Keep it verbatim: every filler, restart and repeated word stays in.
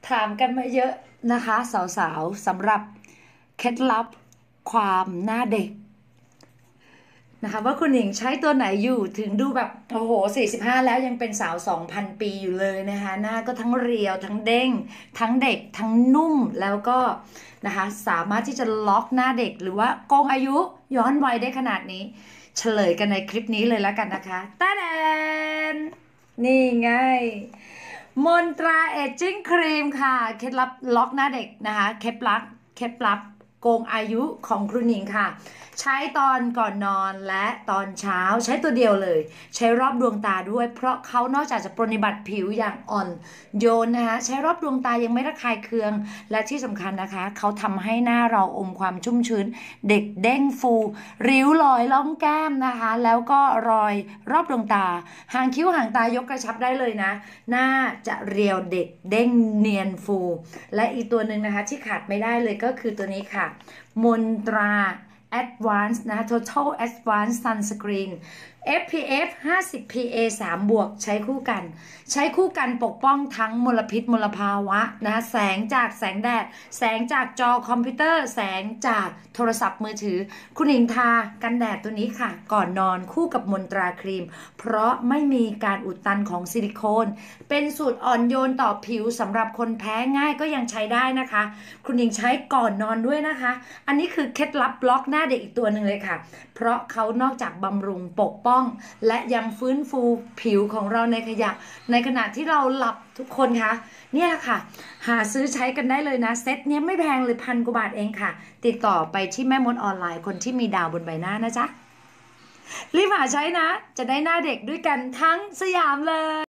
ถามกันมาเยอะนะคะสาวๆสำหรับเคล็ดลับความหน้าเด็กนะคะว่าคุณหญิงใช้ตัวไหนอยู่ถึงดูแบบโอ้โหสี่สิบห้าแล้วยังเป็นสาวสองพันปีอยู่เลยนะคะหน้าก็ทั้งเรียวทั้งเด้งทั้งเด็กทั้งนุ่มแล้วก็นะคะสามารถที่จะล็อกหน้าเด็กหรือว่าโกงอายุย้อนวัยได้ขนาดนี้เฉลยกันในคลิปนี้เลยแล้วกันนะคะตาแดนนี่ไงมนตราเอจจิ้งครีมค่ะเคล็ดลับล็อกหน้าเด็กนะคะเคล็ดลับเคล็ดลับโกงอายุของครูหนิงค่ะใช้ตอนก่อนนอนและตอนเช้าใช้ตัวเดียวเลยใช้รอบดวงตาด้วยเพราะเขานอกจากจะปรนนิบัติผิวอย่างอ่อนโยนนะคะใช้รอบดวงตายังไม่ระคายเคืองและที่สำคัญนะคะเขาทำให้หน้าเราอมความชุ่มชื้นเด็กเด้งฟูริ้วรอยล่องแก้มนะคะแล้วก็รอยรอบดวงตาหางคิ้วหางตายกกระชับได้เลยนะหน้าจะเรียวเด็กเด้งเนียนฟูและอีกตัวหนึ่งนะคะที่ขาดไม่ได้เลยก็คือตัวนี้ค่ะมนตรา Advanced นะ Total Advanced Sunscreen เอฟ พี เอฟ ห้าสิบ พี เอ สาม บวกใช้คู่กันใช้คู่กันปกป้องทั้งมลพิษมลภาวะนะแสงจากแสงแดดแสงจากจอคอมพิวเตอร์แสงจากโทรศัพท์มือถือคุณหญิงทากันแดดตัวนี้ค่ะก่อนนอนคู่กับมนตราครีมเพราะไม่มีการอุดตันของซิลิโคนเป็นสูตรอ่อนโยนต่อผิวสำหรับคนแพ้ง่ายก็ยังใช้ได้นะคะคุณหญิงใช้ก่อนนอนด้วยนะคะอันนี้คือเคล็ดลับบล็อกหน้าเด็กอีกตัวหนึ่งเลยค่ะเพราะเขานอกจากบำรุงปกป้องและยังฟื้นฟูผิวของเราในขยะในขณะที่เราหลับทุกคนคะเนี่ยค่ะหาซื้อใช้กันได้เลยนะเซ็ตเนี้ยไม่แพงเลยพันกว่าบาทเองค่ะติดต่อไปที่แม่มดออนไลน์คนที่มีดาวบนใบหน้านะจ๊ะรีบหาใช้นะจะได้หน้าเด็กด้วยกันทั้งสยามเลย